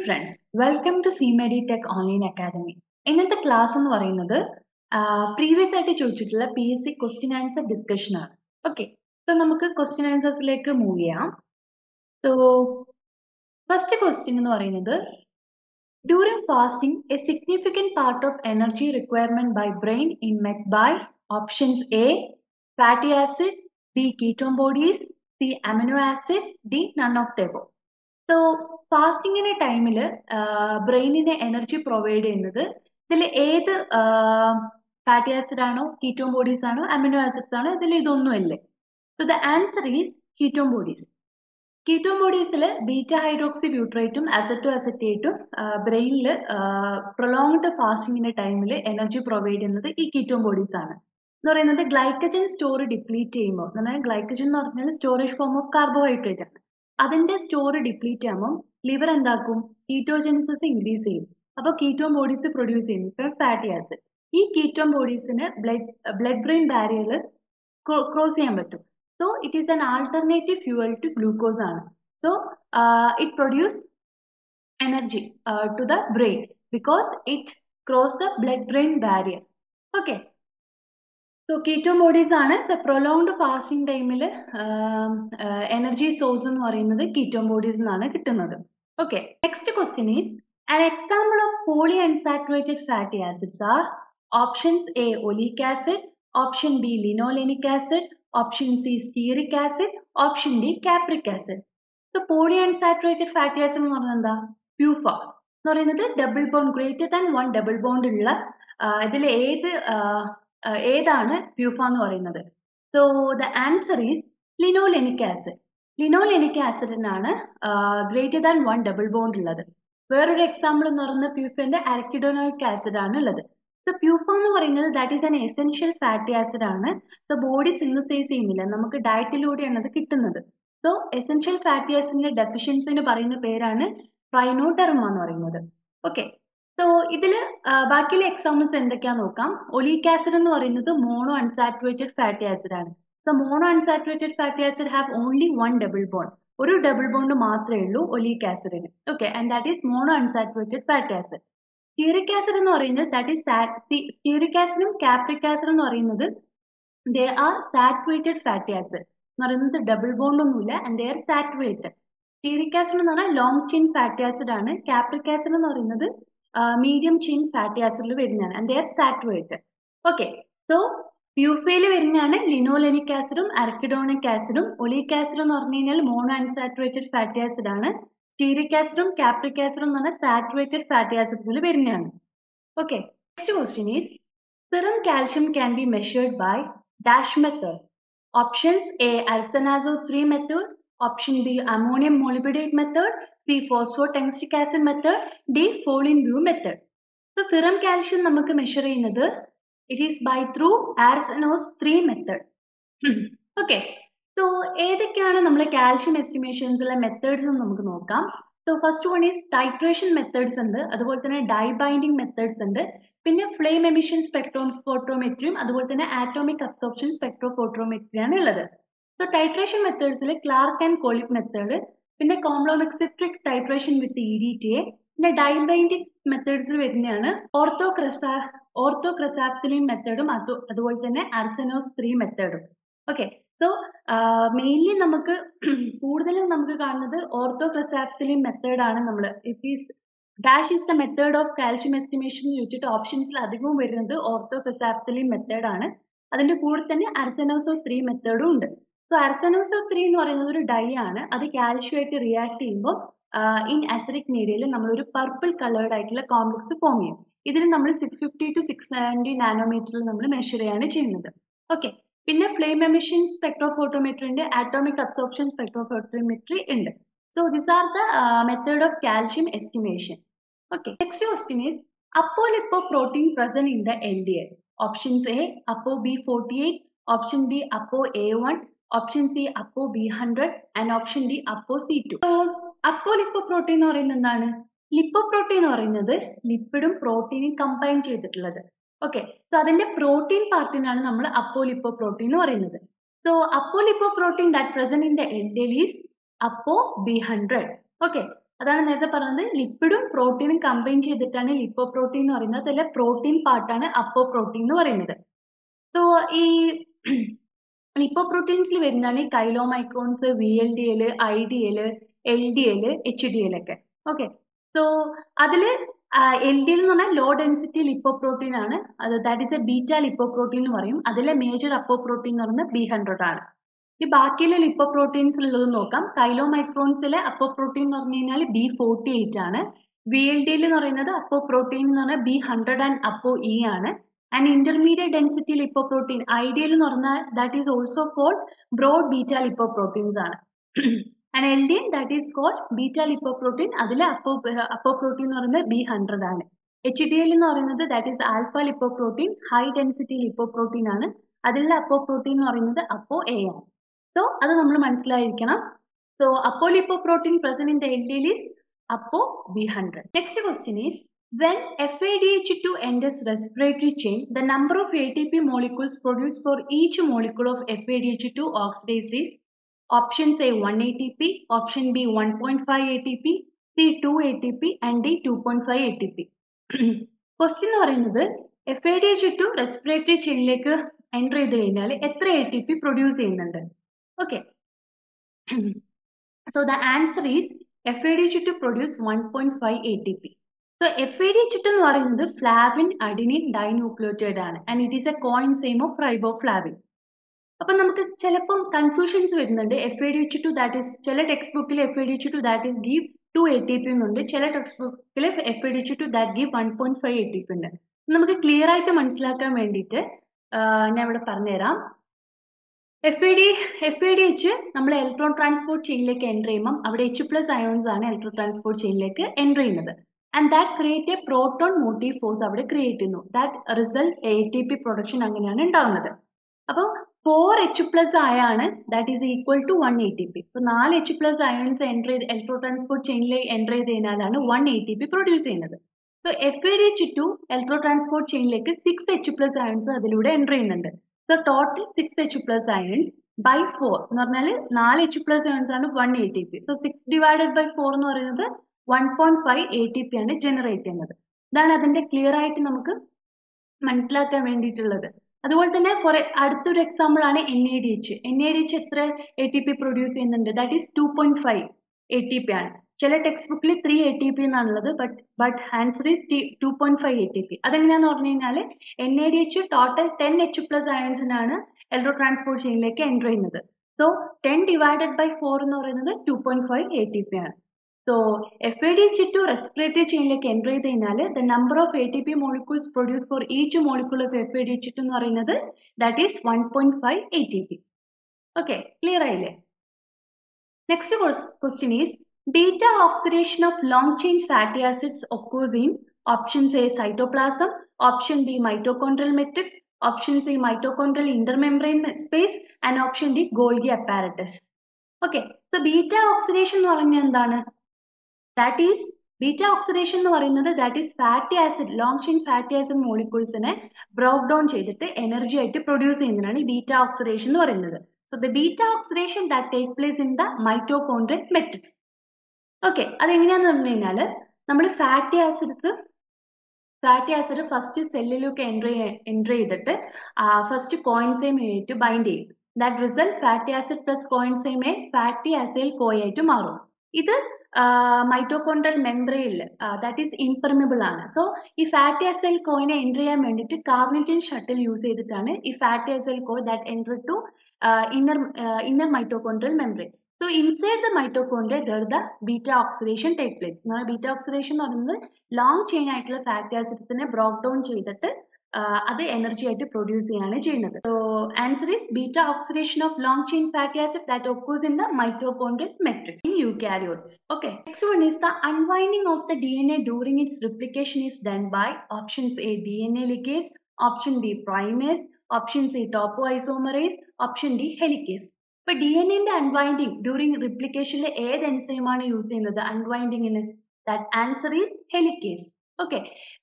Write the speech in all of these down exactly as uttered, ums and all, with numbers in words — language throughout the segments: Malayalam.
Friends, welcome to Simedi tech online academy. ഇന്നത്തെ ക്ലാസ് എന്ന് പറയുന്നത് പ്രീവിയസ് ആയിട്ട് ചോദിച്ചിട്ടുള്ള P S C question answer discussion ആണ്. ഓക്കെ, സോ നമുക്ക് ക്വസ്റ്റ്യൻ ആൻസേഴ്സിലേക്ക് മൂവ് ചെയ്യാം. സോ ഫസ്റ്റ് ക്വസ്റ്റ്യൻ എന്ന് പറയുന്നത്, during fasting a significant part of energy requirement by brain in met by options A fatty acid, B ketone bodies, C amino acid, D none of the above. So ഫാസ്റ്റിങ്ങിന്റെ ടൈമിൽ ബ്രെയിനിന് എനർജി പ്രൊവൈഡ് ചെയ്യുന്നത് ഇതിൽ ഏത് ഫാറ്റി ആസിഡ് ആണോ, കീറ്റോൺ ബോഡീസ് ആണോ, അമിനോ ആസിഡ്സ് ആണോ, ഇതിൽ ഇതൊന്നും അല്ലേ? So the answer is ketone bodies. Ketone ബോഡീസിൽ ബീറ്റ ഹൈഡ്രോക്സി ബ്യൂട്രേറ്റും അസറ്റോ അസറ്റേറ്റും ബ്രെയിനിൽ പ്രൊലോങ്ഡ് ഫാസ്റ്റിങ്ങിന്റെ ടൈമിൽ എനർജി പ്രൊവൈഡ് ചെയ്യുന്നത് ഈ കീറ്റോൺ ബോഡീസ് ആണ്. എന്ന് പറയുന്നത് ഗ്ലൈക്കജൻ സ്റ്റോർ ഡിപ്ലീറ്റ് ചെയ്യുമ്പോൾ, എന്നാൽ ഗ്ലൈക്കജൻ എന്ന് പറഞ്ഞാൽ സ്റ്റോറേജ് ഫോം ഓഫ് കാർബോഹൈഡ്രേറ്റ് ആണ്. അതിന്റെ സ്റ്റോർ ഡിപ്ലീറ്റ് ചെയ്യുമ്പോൾ ലിവർ എന്താക്കും? കീറ്റോജെനിസിസ് ഇൻക്രീസ് ചെയ്യും. അപ്പോൾ കീറ്റോൺ ബോഡീസ് പ്രൊഡ്യൂസ് ചെയ്യും, ഇപ്പം ഫാറ്റി ആസിഡ്. ഈ കീറ്റോൺ ബോഡീസിന് blood blood brain barrier cross ചെയ്യാൻ പറ്റും. So it is an alternative fuel to glucose ആണ്. So it produce energy to the brain because it cross the blood brain barrier. Okay, so ketone bodies ആണ് പ്രൊലോങ്ഡ് ഫാസ്റ്റിംഗ് ടൈമിൽ എനർജി സോഴ്സ് എന്ന് പറയുന്നത് കീറ്റോൺ ബോഡീസ് നിന്നാണ് കിട്ടുന്നത്. Okay, next question is an example of polyunsaturated fatty acids are options A oleic acid, option B linolenic acid, option C stearic acid, option D capric acid. So polyunsaturated fatty acid എന്ന് പറഞ്ഞാൽ എന്താ? പ്യൂഫ എന്ന് പറയുന്നത് double bond greater than one double bond ഉള്ള ഇതിൽ ഏത് ഏതാണ് പ്യൂഫ എന്ന് പറയുന്നത്? So the answer is linolenic acid. Linolenic ആസിഡിനാണ് greater than one double bond ഉള്ളത്. വേറൊരു എക്സാമ്പിൾ എന്ന് പറയുന്നത് പ്യൂഫിന്റെ അരക്കിഡോണോയിക് ആസിഡ് ആണ് ഉള്ളത്. സോ പ്യൂഫ എന്ന് പറയുന്നത് that is an essential fatty acid ആണ്. സോ ബോഡി സിന്തസൈസ് ചെയ്യുന്നില്ല, നമുക്ക് ഡയറ്റിലൂടെയാണ് അത് കിട്ടുന്നത്. സോ എസെൻഷ്യൽ ഫാറ്റി ആസിഡിന്റെ ഡെഫിഷ്യൻസിന് പറയുന്ന പേരാണ് ട്രൈനോഡെർമ എന്ന് പറയുന്നത്. ഓക്കെ, സോ ഇതിൽ ബാക്കിയുള്ള എക്സാമ്പിൾസ് എന്തൊക്കെയാന്ന് നോക്കാം. ഒലിക് ആസിഡ് എന്ന് പറയുന്നത് മോണോ അൺസാച്ചുറേറ്റഡ് ഫാറ്റി ആസിഡ് ആണ്. So monounsaturated fatty acid have only one double bond. ഒരു ഡബിൾ ബോണ്ട് മാത്രമേ ഉള്ളൂ ഒലിക് ആസിഡിന്. Okay, and that is monounsaturated fatty acid. Stearic acid എന്ന് പറയുന്നത് ദാറ്റ് ഈസ് സ്റ്റീറിക് ആസിഡും കാപ്രിക് ആസിഡും എന്ന് പറയുന്നത് they are saturated fatty acid എന്ന് പറയുന്നത് ഡബിൾ ബോണ്ട് ഒന്നുമില്ല, and they are saturated. Stearic acid എന്ന് പറഞ്ഞാൽ ലോങ് ചെയിൻ ഫാറ്റി ആസിഡ് ആണ്. കാപ്രിക് ആസിഡ് എന്ന് പറയുന്നത് മീഡിയം ചെയിൻ ഫാറ്റി ആസിഡിൽ വരുന്നതാണ്, and they are saturated. Okay, so പ്യൂഫയിൽ വരുന്നതാണ് ലിനോലെനിക് ആസിഡും അരക്കിഡോണിക് ആസിഡും. ഒലിക് ആസിഡ് എന്ന് പറഞ്ഞു കഴിഞ്ഞാൽ മോണോ അൺസാച്ചുറേറ്റഡ് ഫാറ്റി ആസിഡ് ആണ്. സ്റ്റീറിക് ആസിഡും കാപ്രിക് ആസിഡും എന്ന് പറഞ്ഞാൽ സാച്ചുറേറ്റഡ് ഫാറ്റി ആസിഡ്സിൽ വരുന്നതാണ്. Okay, next question is serum calcium can be measured by dash method. Options A isonazole three method, option B ammonium molybdenate method, C phosphotungstic acid method, D Folin View method. So serum calcium നമുക്ക് മെഷർ ചെയ്യുന്നത് it is by through Arsenault three method. Okay, so ഏതൊക്കെയാണ് നമ്മൾ കാൽഷ്യം എസ്റ്റിമേഷൻസിലെ മെത്തേഡ്സ് എന്ന് നമുക്ക് നോക്കാം. So first one is titration methods ഉണ്ട്, അതുപോലെ തന്നെ ഡൈ ബൈൻഡിങ് മെത്തേഡ്സ് ഉണ്ട്, പിന്നെ ഫ്ലെയിം എമിഷൻ സ്പെക്ട്രോഫോട്ടോമെട്രിയും അതുപോലെ തന്നെ ആറ്റോമിക് അബ്സോർപ്ഷൻ സ്പെക്ട്രോഫോട്ടോമെട്രിയാണ് ഉള്ളത്. സോ ടൈട്രേഷൻ മെത്തേഡ്സിൽ ക്ലാർക്ക് ആൻഡ് കോളിക് മെത്തേഡ്, പിന്നെ complexometric titration with E D T A, പിന്നെ ഡൈ ബൈൻഡിങ് മെത്തേഡ്സിൽ വരുന്നതാണ് ഓർത്തോക്രസാ ഓർത്തോക്രസാപ്തിലിൻ മെത്തേഡും അത് അതുപോലെ തന്നെ അർസെനോസ് ത്രീ മെത്തേഡും. ഓക്കെ, സോ മെയിൻലി നമുക്ക് കൂടുതലും നമുക്ക് കാണുന്നത് ഓർത്തോക്രസാപ്തിലിൻ മെത്തേഡ് ആണ്. നമ്മൾ it is dash is the method of calcium estimation എന്ന് ചോദിച്ചിട്ട് ഓപ്ഷൻസിൽ അധികവും വരുന്നത് ഓർത്തോക്രസാപ്തിലിൻ മെത്തേഡ് ആണ്. അതിന്റെ കൂടെ തന്നെ അർസെനോസോ ത്രീ മെത്തേഡും ഉണ്ട്. സോ അർസെനോസോ ത്രീ എന്ന് പറയുന്നത് ഒരു ഡൈ ആണ്. അത് കാൽഷ്യമായിട്ട് റിയാക്ട് ചെയ്യുമ്പോൾ ഇൻ അസിഡിക് മീഡിയയിൽ നമ്മളൊരു പർപ്പിൾ കളേർഡ് ആയിട്ടുള്ള കോംപ്ലക്സ് ഫോം ചെയ്യും. ഇതിന് നമ്മൾ six fifty to six seventy നാനോമീറ്ററിൽ നമ്മൾ മെഷർ ചെയ്യാണ് ചെയ്യുന്നത്. ഓക്കെ, പിന്നെ ഫ്ലെയിം എമിഷൻ സ്പെക്ട്രോഫോട്ടോമെട്രി ഉണ്ട്, ആറ്റോമിക് അബ്സോർപ്ഷൻ സ്പെക്ട്രോഫോട്ടോമെട്രി ഉണ്ട്. So these are the uh, method of calcium estimation. Okay, next question is apolipoprotein present in the L D L. Options A Apo B forty-eight, option B Apo A one, option C Apo B one hundred, and option D Apo C two. So apolipoprotein എന്ന് പറയുന്നത് എന്താണ്? ലിപ്പോപ്രോട്ടീൻ എന്ന് പറയുന്നത് ലിപ്പിഡും പ്രോട്ടീനും കമ്പൈൻ ചെയ്തിട്ടുള്ളത്. ഓക്കെ, സോ അതിന്റെ പ്രോട്ടീൻ പാർട്ടിനാണ് നമ്മൾ അപ്പോലിപ്പോപ്രോട്ടീൻ എന്ന് പറയുന്നത്. So apolipoprotein that present in the L D L is Apo B one hundred. Okay, അതാണ് നേരത്തെ പറഞ്ഞത് ലിപ്പിഡും പ്രോട്ടീനും കമ്പൈൻ ചെയ്തിട്ടാണ് ലിപ്പോ പ്രോട്ടീൻ എന്ന് പറയുന്നത്. അതിലെ പ്രോട്ടീൻ പാർട്ടാണ് അപ്പോ പ്രോട്ടീൻ എന്ന് പറയുന്നത്. സോ ഈ ലിപ്പോ പ്രോട്ടീൻസിൽ വരുന്നതാണ് ഈ chylomicrons, V L D L, I D L, L D L, H D L ഒക്കെ. ഓക്കെ, സോ അതില് എൽ ഡി എൽ എന്ന് പറഞ്ഞാൽ ലോ ഡെൻസിറ്റി ലിപ്പോ പ്രോട്ടീൻ ആണ്. അത് that is a beta lipoprotein എന്ന് പറയും. അതിലെ മേജർ അപ്പോ പ്രോട്ടീൻ എന്ന് പറയുന്നത് ബി ഹൺഡ്രഡ് ആണ്. ഈ ബാക്കിയുള്ള ലിപ്പോ പ്രോട്ടീൻസിൽ ഉള്ളത് നോക്കാം. കൈലോമൈക്രോൺസിലെ അപ്പോ പ്രോട്ടീൻ എന്ന് പറഞ്ഞു കഴിഞ്ഞാൽ ബി ഫോർട്ടി എയ്റ്റ് ആണ്. വി എൽ ഡി എൽ എന്ന് പറയുന്നത് അപ്പോ പ്രോട്ടീൻ എന്ന് പറഞ്ഞാൽ B hundred and apo E ആണ്. And intermediate density lipoprotein ideal എന്ന് പറഞ്ഞാൽ that is also called broad beta lipoproteins ആണ്. And L D N that is called beta lipoprotein. അതിലെ അപ്പോ അപ്പോ പ്രോട്ടീൻ എന്ന് പറയുന്നത് ബി ഹൺഡ്രഡ് ആണ്. എച്ച് ഡി എൽ എന്ന് പറയുന്നത് that is alpha lipo protein, high density lipoprotein ആണ്. അതിലെ അപ്പോ പ്രോട്ടീൻ എന്ന് പറയുന്നത് അപ്പോ എ ആണ്. സോ അത് നമ്മൾ മനസ്സിലായിരിക്കണം. So apolipoprotein present in the L D L is apo B hundred. Next question is when F A D H two enters respiratory chain, the number of A T P molecules produced for each molecule of F A D H two oxidase is options A one A T P, option B one point five A T P, C two A T P and D two point five A T P. Question എന്ന് പറയുന്നത് F A D H two respiratory ചെയിനിലേക്ക് എൻ്റർ ചെയ്ത് കഴിഞ്ഞാൽ എത്ര എ ടി പി പ്രൊഡ്യൂസ് ചെയ്യുന്നുണ്ട്? Okay, so the answer is F A D H two produce one point five A T P. So F A D H two എന്ന് പറയുന്നത് ഫ്ലാവിൻ അഡിനിൻ ഡൈന്യൂക്ലിയോടൈഡ് ആണ് and it is a coenzyme of riboflavin. അപ്പൊ നമുക്ക് ചിലപ്പം കൺഫ്യൂഷൻസ് വരുന്നുണ്ട്. F A D H two that is ചില ടെക്സ്റ്റ് ബുക്കിൽ F A D H two that is give two A T P എന്നുണ്ട്, ചില ടെക്സ്റ്റ് ബുക്കിൽ F A D H two that give one point five A T P ഉണ്ട്. നമുക്ക് ക്ലിയർ ആയിട്ട് മനസ്സിലാക്കാൻ വേണ്ടിയിട്ട് ഞാൻ ഇവിടെ പറഞ്ഞുതരാം. F A D F A D H നമ്മൾ ഇലക്ട്രോൺ ട്രാൻസ്പോർട്ട് ചെയിനിലേക്ക് എൻ്റർ ചെയ്യുമ്പം അവിടെ എച്ച് പ്ലസ് അയോൺസ് ആണ് ഇലക്ട്രോൺ ട്രാൻസ്പോർട്ട് ചെയിനിലേക്ക് എൻ്റർ ചെയ്യുന്നത്. And that create A proton motive force അവിടെ ക്രിയേറ്റ് ചെയ്യുന്നു. That result A T P production അങ്ങനെയാണ് ഉണ്ടാകുന്നത്. അപ്പോൾ ഫോർ എച്ച് പ്ലസ് ആയാണ് that is equal to one A T P. ഇപ്പോൾ നാല് എച്ച് പ്ലസ് അയോൺസ് എൻ്റർ ചെയ്ത് ഇലക്ട്രോൺ ട്രാൻസ്പോർട്ട് ചെയിനിലേക്ക് എൻ്റർ ചെയ്ത് കഴിഞ്ഞാലാണ് one A T P produce ചെയ്യുന്നത്. So F A D H two electron transport ചെയിനിലേക്ക് സിക്സ് എച്ച് പ്ലസ് അയോൺസ് അതിലൂടെ എൻ്റർ ചെയ്യുന്നുണ്ട്. So total six H plus ions by four എന്ന് പറഞ്ഞാൽ നാല് എച്ച് പ്ലസ് അയൺസ് ആണ് one A T P. So six divided by four എന്ന് പറയുന്നത് one point five A T P ആണ് ജനറേറ്റ് ചെയ്യുന്നത്. ഇതാണ് അതിന്റെ ക്ലിയർ ആയിട്ട് നമുക്ക് മനസ്സിലാക്കാൻ വേണ്ടിയിട്ടുള്ളത്. അതുപോലെ തന്നെ ഫോർ അടുത്തൊരു എക്സാമ്പിൾ ആണ് N A D H. N A D H എത്ര എ ടി പി പ്രൊഡ്യൂസ് ചെയ്യുന്നുണ്ട്? That is two point five A T P ആണ്. ചില ടെക്സ്റ്റ് ബുക്കിൽ ത്രീ എ ടി പി എന്നാണുള്ളത്, but but answer is two point five A T P. അതെങ്ങനെയാന്ന് പറഞ്ഞു കഴിഞ്ഞാൽ N A D H total ten H plus അയൺസിനാണ് ഇലക്ട്രോൺ ട്രാൻസ്പോർട്ട് ചെയിനിലേക്ക് എൻ്റർ ചെയ്യുന്നത്. So ten divided by four എന്ന് പറയുന്നത് to point five A T P ആണ്. So F A D H two respiratory ചെയിനിലേക്ക് എൻ്റർ ചെയ്ത് കഴിഞ്ഞാൽ the number of A T P molecules produce for each molecule of F A D H two എന്ന് പറയുന്നത് that is one point five A T P. Okay, clear ആയില്ലേ? Next question is beta oxidation of long chain fatty acids occurs in options A cytoplasm, option B mitochondrial matrix, option C mitochondrial intermembrane space and option D Golgi apparatus. Okay, so beta oxidation എന്ന് പറയുന്നത് എന്താണ്? That is beta oxidation എന്ന് പറയുന്നത് that is fatty acid long chain fatty acid moleculesനെ broke down ചെയ്തിട്ട് എനർജി ആയിട്ട് പ്രൊഡ്യൂസ് ചെയ്യുന്നതാണ് beta oxidation എന്ന് പറയുന്നത്. So the beta oxidation that take place in the mitochondrial matrix. Okay, അതെങ്ങനെയാന്ന് പറഞ്ഞു കഴിഞ്ഞാൽ നമ്മൾ fatty acids fatty acid first സെല്ലിലൊക്കെ എൻട്രി എൻട്രി ചെയ്തിട്ട് ഫസ്റ്റ് കോയിൻസൈമായിട്ട് ബൈൻഡ് ചെയ്യും. That result fatty acid plus coenzyme A fatty acid കോയായിട്ട് മാറും. ഇത് മൈറ്റോകോൺഡ്രിയൽ മെംബ്രെയിനിൽ ദാറ്റ് ഈസ് ഇംപെർമിബിൾ ആണ്. സോ ഈ ഫാറ്റി ആസിഡ് കോയിനെ എൻട്രി ചെയ്യാൻ വേണ്ടിയിട്ട് കാർണിറ്റിൻ ഷട്ടിൽ യൂസ് ചെയ്തിട്ടാണ് ഈ fatty acid CoA that entry to inner inner mitochondrial membrane. So inside the mitochondria there the beta oxidation take place. Now beta oxidation എന്ന് പറയുന്നത് long chain ആയിട്ടുള്ള fatty acids നെ broke down ചെയ്തിട്ട് അത് എനർജി ആയിട്ട് പ്രൊഡ്യൂസ് ചെയ്യാണ് ചെയ്യുന്നത്. So answer is beta oxidation of long chain fatty acid that occurs in the mitochondrial matrix in eukaryotes. Okay, next one is the unwinding of the D N A during its replication is done by option A D N A ligase, option B primase, option C topoisomerase, option D helicase. ഇപ്പൊ ഡി എൻ എന്റെ അൺവൈൻഡിങ് ഡ്യൂറിങ് റിപ്ലിക്കേഷനിൽ ഏത് എൻസൈമാണ് യൂസ് ചെയ്യുന്നത് അൺവൈൻഡിങ്ങിന്? That answer is helicase. Okay,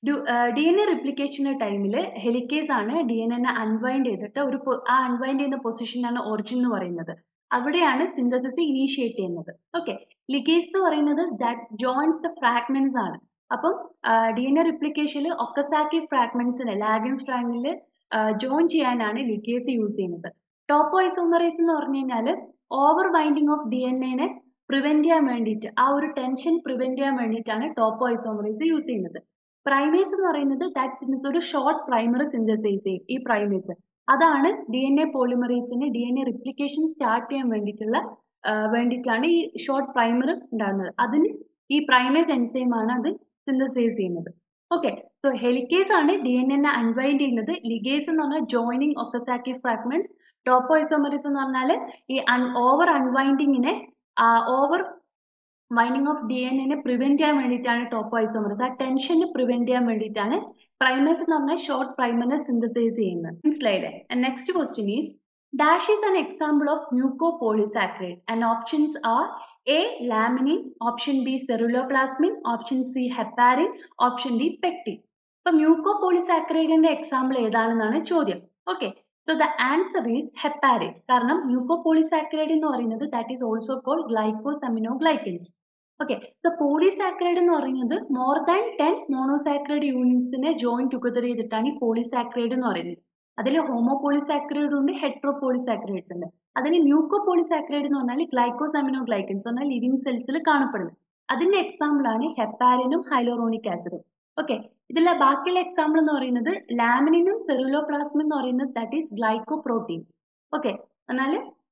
D N A റിപ്ലിക്കേഷന്റെ ടൈമിൽ ഹെലിക്കേസ് ആണ് ഡി എൻ എന്നെ അൺവൈൻഡ് ചെയ്തിട്ട് ഒരു ആ അൺവൈൻഡ് ചെയ്യുന്ന പൊസിഷനാണ് ഒറിജിൻ എന്ന് പറയുന്നത്. അവിടെയാണ് സിന്തസിസ് ഇനീഷ്യേറ്റ് ചെയ്യുന്നത്. ഓക്കെ, ലിഗേസ് എന്ന് പറയുന്നത് ദാറ്റ് ജോയിൻസ് ദ ഫ്രാഗ്മെന്റ്സ് ആണ്. അപ്പം ഡി എൻ എ റിപ്ലിക്കേഷനിൽ ഒക്കസാക്കി ഫ്രാഗ്മെന്റ്സിനെ ലാഗിൻ സ്ട്രാൻഡിൽ ജോയിൻ ചെയ്യാനാണ് ലിഗേസ് യൂസ് ചെയ്യുന്നത്. ടോപ്പോ ഐസോമറേസ് എന്ന് പറഞ്ഞു കഴിഞ്ഞാൽ over binding of D N എനെ പ്രിവെന്റ് ചെയ്യാൻ വേണ്ടിയിട്ട്, ആ ഒരു ടെൻഷൻ പ്രിവെന്റ് ചെയ്യാൻ വേണ്ടിയിട്ടാണ് ടോപ്പോ ഐസോമറേസ് യൂസ് ചെയ്യുന്നത്. പ്രൈമേസ് എന്ന് പറയുന്നത് ദാറ്റ് ഒരു ഷോർട്ട് പ്രൈമർ സിന്തസൈസ് ചെയ്യും ഈ പ്രൈമേസ്. അതാണ് ഡി എൻ എ പോളിമറേസിന് D N A replication start ചെയ്യാൻ വേണ്ടിയിട്ടുള്ള വേണ്ടിയിട്ടാണ് ഈ ഷോർട്ട് പ്രൈമർ ഉണ്ടാകുന്നത്. അതിന് ഈ പ്രൈമേസ് എൻസൈം ആണ് അത് സിന്തസൈസ് ചെയ്യുന്നത്. ഓക്കെ, സോ ഹെലിക്കേസ് ആണ് ഡി എൻ എ അൺവൈൻഡ് ചെയ്യുന്നത്. ലിഗേസ് എന്ന് പറഞ്ഞാൽ joining Okazaki fragments. Topo isomerase എന്ന് പറഞ്ഞാൽ ഈ ഓവർ അൺവൈൻഡിങ്ങിനെ over binding of D N എനെ പ്രിവെന്റ് ചെയ്യാൻ വേണ്ടിയിട്ടാണ് ടോപ്പോ ഐസോമറേസ്. ആ ടെൻഷന് പ്രിവെന്റ് ചെയ്യാൻ വേണ്ടിയിട്ടാണ് പ്രൈമേസ് എന്ന് പറഞ്ഞാൽ ഷോർട്ട് പ്രൈമറിനെ സിന്തസൈസ് ചെയ്യുന്നത്. മനസ്സിലായില്ലേ? Next question is dash is an example of mucopolysaccharide and options are A laminin, option B ceruloplasmin, option C heparin, option D pectin. ഇപ്പൊ മ്യൂക്കോപോളിസാക്കറൈഡിന്റെ എക്സാമ്പിൾ ഏതാണെന്നാണ് ചോദ്യം. Okay, so the answer is heparin. കാരണം മ്യൂക്കോപോളിസാക്കറൈഡ് എന്ന് പറയുന്നത് that is also called glycosaminoglycans. Okay, so polysaccharide എന്ന് പറയുന്നത് മോർ ദാൻ ടെൻ മോണോസാക്കറൈഡ് യൂണിറ്റ്സിനെ ജോയിൻ ടുഗദർ ചെയ്തിട്ടാണ് ഈ പോളിസാക്കറൈഡ് എന്ന് പറയുന്നത്. അതിൽ ഹോമോപോളിസാക്കറൈഡ് ഉണ്ട്, ഹെട്രോപോളിസാക്കറൈഡ്സ് ഉണ്ട്. അതിന് മ്യൂക്കോപോളിസാക്കറൈഡ് എന്ന് പറഞ്ഞാൽ ഗ്ലൈക്കോസെമിനോഗ്ലൈക്കൻസ് പറഞ്ഞാൽ ലിവിങ് സെൽസിൽ കാണപ്പെടുന്നത്. അതിന്റെ എക്സാമ്പിൾ ആണ് ഹെപ്പാരിനും ഹൈലോറോണിക് ആസിഡും. ഓക്കെ, ഇതിലെ ബാക്കിയുള്ള എക്സാമ്പിൾ എന്ന് പറയുന്നത് ലാമിനിനും സെറുലോപ്ലാസ്മിൻ എന്ന് പറയുന്നത് that is glycoproteins. Okay, എന്നാൽ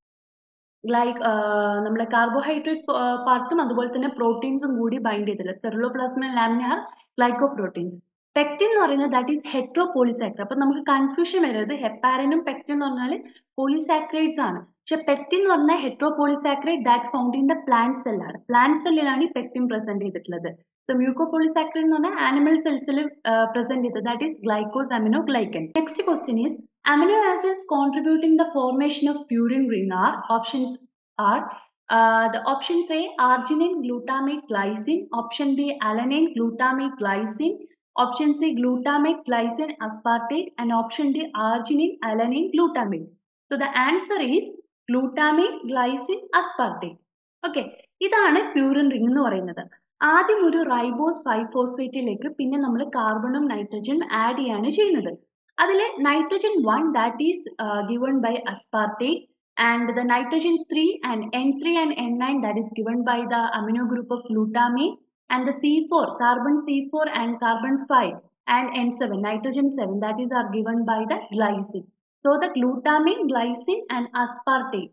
ഗ്ലൈ നമ്മുടെ കാർബോഹൈഡ്രേറ്റ് പാർട്ടും അതുപോലെ തന്നെ പ്രോട്ടീൻസും കൂടി ബൈൻഡ് ചെയ്തില്ല. Ceruloplasmin and lamina are glycoproteins. Pectin എന്ന് പറയുന്നത് ദാറ്റ് ഈസ് ഹെട്രോപോളിസാക്കറൈഡ്. അപ്പൊ നമുക്ക് കൺഫ്യൂഷൻ വരുന്നത് ഹെപ്പാരിനും പെക്റ്റിൻ എന്ന് പറഞ്ഞാൽ പോളിസാക്കറൈഡ്സ് ആണ്. പക്ഷെ പെക്റ്റിൻ എന്ന് പറഞ്ഞാൽ heteropolysaccharide that found in the plant സെല്ലാണ്. പ്ലാന്റ് സെല്ലിലാണ് ഈ പെക്റ്റിൻ പ്രസന്റ് ചെയ്തിട്ടുള്ളത്. സോ മ്യൂക്കോപോളിസാക്കറൈഡ് എന്ന് പറഞ്ഞാൽ ആനിമൽ സെൽസിൽ പ്രസന്റ് ചെയ്തത് that is glycosaminoglycans. Next question is amino acids contributing the formation of purine ring are options are uh, the options A arginine, glutamate, glycine, option B alanine, glutamate, glycine, option C glutamate, glycine, aspartate, and option D arginine, alanine, glutamate. So the answer is glutamate, glycine, aspartate. Okay, ഇതാണ് പ്യൂരിൻ റിംഗ് എന്ന് പറയുന്നത്. ആദ്യം ഒരു റൈബോസ് ഫൈവ് ഫോസ്ഫേറ്റിലേക്ക് പിന്നെ നമ്മൾ കാർബണും നൈട്രജനും ആഡ് ചെയ്യാണ് ചെയ്യുന്നത്. അതിലെ nitrogen one that is given by aspartate and the nitrogen three and N three and N nine that is given by the amino group of glutamate, and the C four carbon C four and carbon five and N seven nitrogen seven that is are given by the glycine. So the glutamate, glycine and aspartate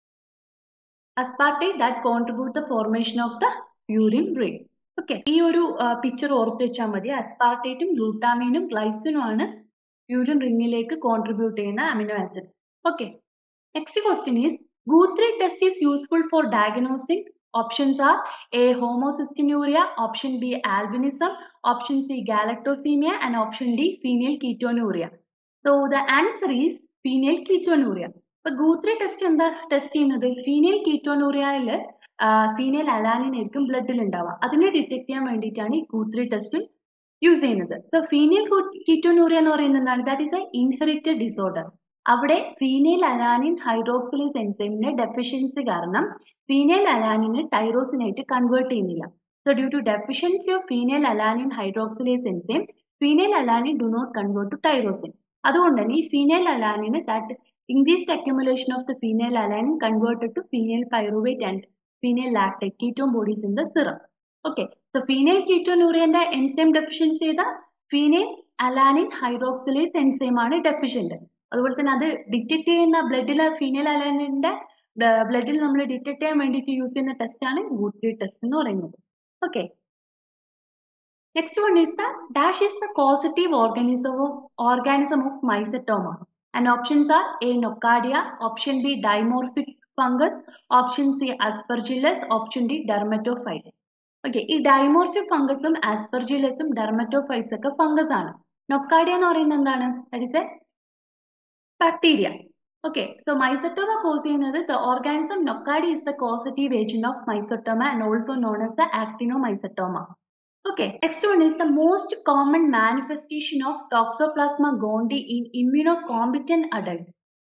aspartate that contribute the formation of the purine ring. Okay, ഈ ഒരു പിക്ചർ ഓർത്ത് വെച്ചാൽ മതി. aspartateും ഗ്ലൂട്ടാമീനും ഗ്ലൈസിനും ആണ് പ്യൂരിൻ റിംഗിലേക്ക് കോൺട്രിബ്യൂട്ട് ചെയ്യുന്ന amino acids. Okay, next question is Guthrie test is useful for diagnosing. Options are A homocystinuria, option B albinism, option C galactosaemia and option D phenylketonuria. So the answer is phenylketonuria. ഇപ്പൊ ഗൂത്രി ടെസ്റ്റ് എന്താ ടെസ്റ്റ് ചെയ്യുന്നത്? ഫീനൈൽ കീറ്റോനൂറിയയിൽ ഫീനൈൽ അലാനിൻ ആയിരിക്കും ബ്ലഡിൽ ഉണ്ടാവുക. അതിനെ ഡിറ്റക്ട് ചെയ്യാൻ വേണ്ടിയിട്ടാണ് ഈ ഗൂത്രി ടെസ്റ്റ് യൂസ് ചെയ്യുന്നത്. സോ ഫീനൈൽ കീറ്റോനൂറിയ എന്ന് പറയുന്നത് എന്താണ്? That is a inherited disorder. അവിടെ ഫീനൈൽ അലാനിൻ ഹൈഡ്രോക്സിലേസ് എൻസൈമിന്റെ ഡെഫിഷ്യൻസി കാരണം ഫീനൈൽ അലാനിനെ ടൈറോസിനായിട്ട് കൺവേർട്ട് ചെയ്യുന്നില്ല. So due to deficiency of phenylalanine hydroxylase enzyme phenylalanine do not convert to tyrosine. അതുകൊണ്ട് തന്നെ ഈ ഫീനൈൽ അലാനിന് that increased accumulation of the phenylalanine converted to phenyl pyruvate and phenyl lactate ketone bodies in the serum. Okay, so ഫീനൈൽ കീറ്റോനൂറിയന്റെ എൻസൈം ഡെഫിഷ്യൻസി ചെയ്ത ഫീനൈൽ അലാനിൻ ഹൈഡ്രോക്സിലേസ് എൻസൈം ആണ് ഡെഫിഷ്യന്റ്. അതുപോലെ തന്നെ അത് ഡിറ്റക്ട് ചെയ്യുന്ന ബ്ലഡിലെ ഫീനൈൽ അലാനിന്റെ ബ്ലഡിൽ നമ്മൾ ഡിറ്റക്ട് ചെയ്യാൻ വേണ്ടിയിട്ട് യൂസ് ചെയ്യുന്ന ടെസ്റ്റ് ആണ് ഗൂത്രി ടെസ്റ്റ് എന്ന് പറയുന്നത്. Okay, next one is the dash is the causative organism of organism of mycetoma and options are A Nocardia, option B dimorphic fungus, option C Aspergillus, option D dermatophytes. Okay, ഈ ഡൈമോർഫിക് ഫംഗസും ആസ്പെർജില്ലസും ഡെർമറ്റോഫൈറ്റ്സ് ഒക്കെ ഫംഗസ് ആണ്. നൊക്കാഡിയ എന്ന് പറയുന്നത് എന്താണ്? That is a bacteria. Okay, so mycetoma cause ചെയ്യുന്നത് the organism Nocardia is the causative agent of mycetoma and also known as the actinomycetoma. Okay, next one is the most common manifestation of Toxoplasma gondii in immunocompetent adult.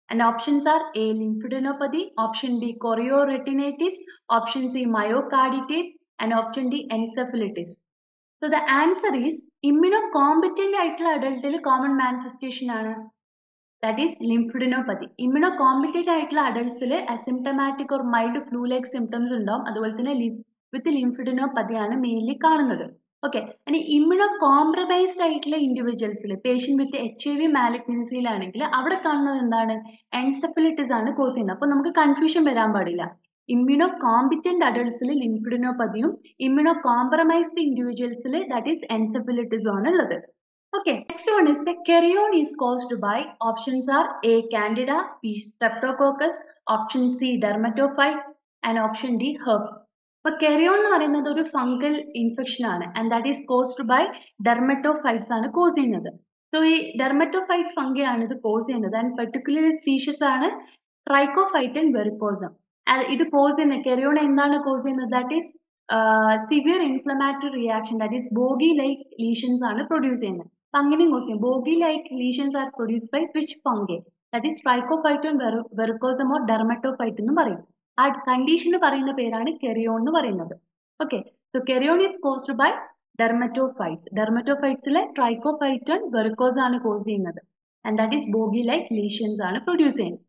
And options are A. lymphadenopathy, option B. chorioretinitis, option C. myocarditis, and option D. encephalitis. So the answer is immunocompetent ആയിട്ടുള്ള അഡൽട്ടിൽ കോമൺ മാനിഫെസ്റ്റേഷൻ ആണ്. That is lymphadenopathy. Immunocompetent ആയിട്ടുള്ള അഡൽട്സിൽ asymptomatic or mild flu like symptoms ഉണ്ടാവും. അതുപോലെ തന്നെ വിത്ത് lymphadenopathy ആണ് മെയിൻലി കാണുന്നത്. ഓക്കെ, ഇനി ഇമ്മ്യൂണോ കോംപ്രമൈസ്ഡ് ആയിട്ടുള്ള ഇൻഡിവിജ്വൽസിൽ patient with H I V മാലിഗ്നൻസിയിലാണെങ്കിൽ അവിടെ കാണുന്നത് എന്താണ്? എൻസെഫലിറ്റിസ് ആണ് കോസ് ചെയ്യുന്നത്. അപ്പൊ നമുക്ക് കൺഫ്യൂഷൻ വരാൻ പാടില്ല. ഇമ്മ്യൂണോ കോമ്പിറ്റന്റ് അഡൾട്സിൽ ലിംഫിഡിനോപ്പതിയും ഇമ്മ്യൂണോ കോംപ്രമൈസ്ഡ് ഇൻഡിവിജ്വൽസിൽ ദാറ്റ് ഈസ് എൻസെഫലിറ്റിസും ആണ് ഉള്ളത്. Okay, next one is the carrion is caused by, options are A. Candida, B. Streptococcus, option C. Dermatophytes, and option D. Herpes. അപ്പോൾ carrion എന്ന് പറയുന്നത് ഒരു ഫംഗൽ ഇൻഫെക്ഷൻ ആണ് and that is caused by dermatophytes ആണ് കോസ് ചെയ്യുന്നത്. സോ ഈ ഡെർമറ്റോഫൈറ്റ് ഫംഗി ആണ് ഇത് കോസ് ചെയ്യുന്നത് ആൻഡ് പെർട്ടിക്കുലർ സ്പീഷീസ് ആണ് ട്രൈക്കോഫൈറ്റൻ വെറിക്കോസം. ഇത് കോസ് ചെയ്യുന്ന carrion എന്താണ് കോസ് ചെയ്യുന്നത്? That is severe inflammatory reaction, that is boggy like lesions ആണ് പ്രൊഡ്യൂസ് ചെയ്യുന്നത്. അങ്ങനെയും കോസ് ചെയ്യും. Boggy like lesions are produced by which fungi? That is Trichophyton verrucosum or dermatophyte എന്ന് പറയും. ആ കണ്ടീഷന് പറയുന്ന പേരാണ് carrion എന്ന് പറയുന്നത്. Okay, so carrion is caused by dermatophytes. ഡെർമറ്റോഫൈറ്റ്സിലെ ട്രൈക്കോഫൈറ്റൻ വെറിക്കോസ് ആണ് കോസ് ചെയ്യുന്നത് and that is boggy like lesions ആണ് പ്രൊഡ്യൂസ് ചെയ്യുന്നത്.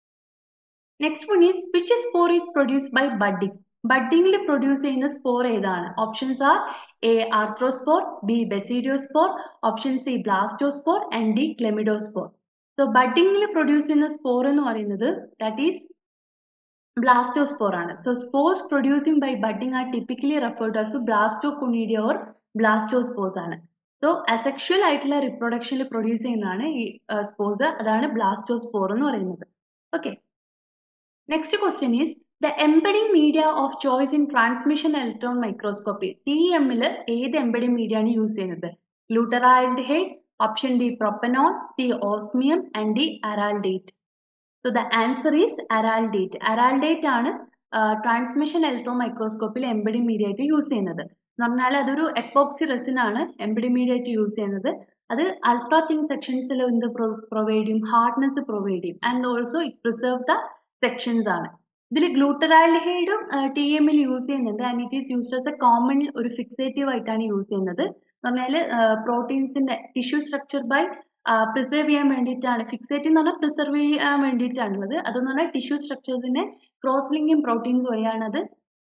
Next one is which spore is produced by budding. ബഡ്ഡിംഗിൽ പ്രൊഡ്യൂസ് ചെയ്യുന്ന സ്പോർ ഏതാണ്? Options are A arthrospore, B basidiospore, option C blastospore and D chlamydospore. So ബഡ്ഡിംഗിൽ പ്രൊഡ്യൂസ് ചെയ്യുന്ന സ്പോർ എന്ന് പറയുന്നത് ദാറ്റ് ഈസ് ബ്ലാസ്റ്റോസ്പോർ ആണ്. So spores producing by budding are typically referred as blastoconidia or blastospores ആണ്. സോ അസെക്ഷൽ ആയിട്ടുള്ള റിപ്രൊഡക്ഷനിൽ പ്രൊഡ്യൂസ് ചെയ്യുന്നതാണ് ഈ സ്പോർസ്, അതാണ് ബ്ലാസ്റ്റോസ്പോർ എന്ന് പറയുന്നത്. Okay, next question is the embedding media of choice in transmission electron microscopy. T എമ്മിൽ ഏത് എംബഡിംഗ് മീഡിയ ആണ് യൂസ് ചെയ്യുന്നത്? Glutaraldehyde, option D propanol, C osmium and D Araldite. So the answer is Araldite. Araldite ആണ് ട്രാൻസ്മിഷൻ ഇലക്ട്രോൺ മൈക്രോസ്കോപ്പിൽ എംബഡിംഗ് മീഡിയ ആയിട്ട് യൂസ് ചെയ്യുന്നത്. എന്ന് പറഞ്ഞാൽ അതൊരു എപ്പോക്സി റെസിൻ ആണ് എംബഡിംഗ് മീഡിയ ആയിട്ട് യൂസ് ചെയ്യുന്നത്. അത് അൾട്രാ തിൻ സെക്ഷൻസിൽ എന്ത് പ്രൊവൈഡ് ചെയ്യും? ഹാർഡ്നെസ് പ്രൊവൈഡ് ചെയ്യും and also it preserve the sections ആണ്. ഇതിൽ ഗ്ലൂട്ടറാൽഡിഹൈഡും ടി എമ്മിൽ യൂസ് ചെയ്യുന്നുണ്ട് and it is used as a common ഒരു ഫിക്സേറ്റീവ് ആയിട്ടാണ് യൂസ് ചെയ്യുന്നത്. എന്ന് പറഞ്ഞാൽ പ്രോട്ടീൻസിന്റെ ടിഷ്യൂ സ്ട്രക്ചർ ബൈ പ്രിസർവ് ചെയ്യാൻ വേണ്ടിയിട്ടാണ്. ഫിക്സേറ്റ് എന്ന് പറഞ്ഞാൽ പ്രിസർവ് ചെയ്യാൻ വേണ്ടിയിട്ടാണുള്ളത്. അതെന്ന് പറഞ്ഞാൽ ടിഷ്യൂ സ്ട്രക്ചേഴ്സിനെ ക്രോസ് ലിങ്കിങ് പ്രോട്ടീൻസ് വഴിയാണ് അത്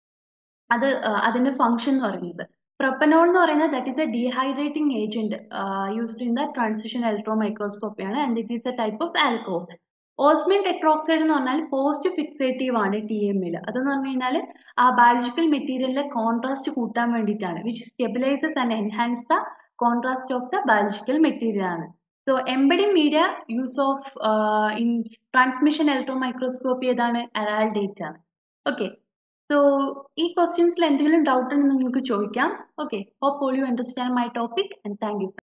അത് അതിന്റെ ഫംഗ്ഷൻ എന്ന് പറയുന്നത്. പ്രൊപ്പനോൾ എന്ന് പറയുന്നത് that is a dehydrating agent used in the transmission electron microscopy ആണ് and it is a type of alcohol. Osmium tetroxide എന്ന് പറഞ്ഞാൽ പോസ്റ്റ് ഫിക്സേറ്റീവ് ആണ് ടി എമ്മിൽ. അതെന്ന് പറഞ്ഞു കഴിഞ്ഞാൽ ആ ബയോളജിക്കൽ മെറ്റീരിയലിലെ കോൺട്രാസ്റ്റ് കൂട്ടാൻ വേണ്ടിയിട്ടാണ്, which stabilizes and enhance the contrast of the biological material ആണ്. So embedding media use of in transmission electron microscopy ഏതാണ്? അറാൽഡേറ്റ് ആണ്. ഓക്കെ, സോ ഈ ക്വസ്റ്റ്യൻസിൽ എന്തെങ്കിലും ഡൗട്ട് ഉണ്ടെങ്കിൽ നിങ്ങൾക്ക് ചോദിക്കാം. Okay, hope all you understand my topic and thank U.